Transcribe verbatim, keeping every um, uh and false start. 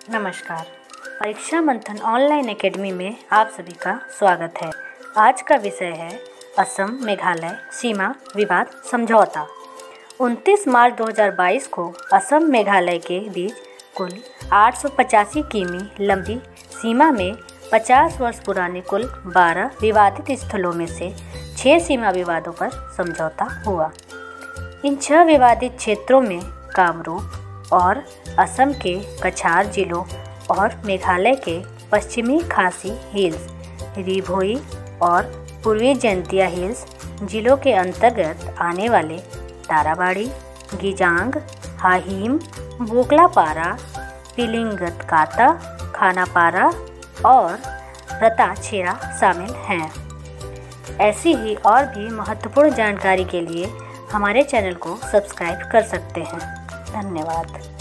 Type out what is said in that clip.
नमस्कार। परीक्षा मंथन ऑनलाइन एकेडमी में आप सभी का स्वागत है। आज का विषय है असम मेघालय सीमा विवाद समझौता। उनतीस मार्च दो हज़ार बाईस को असम मेघालय के बीच कुल आठ सौ पचासी किमी लंबी सीमा में पचास वर्ष पुराने कुल बारह विवादित स्थलों में से छह सीमा विवादों पर समझौता हुआ। इन छह विवादित क्षेत्रों में कामरूप और असम के कछार जिलों और मेघालय के पश्चिमी खासी हिल्स, रिभोई और पूर्वी जैंतिया हिल्स जिलों के अंतर्गत आने वाले ताराबाड़ी, गिजांग, हाहिम, बोगलापारा, पिलिंगतकाता, खानापारा और रताछेरा शामिल हैं। ऐसी ही और भी महत्वपूर्ण जानकारी के लिए हमारे चैनल को सब्सक्राइब कर सकते हैं। धन्यवाद।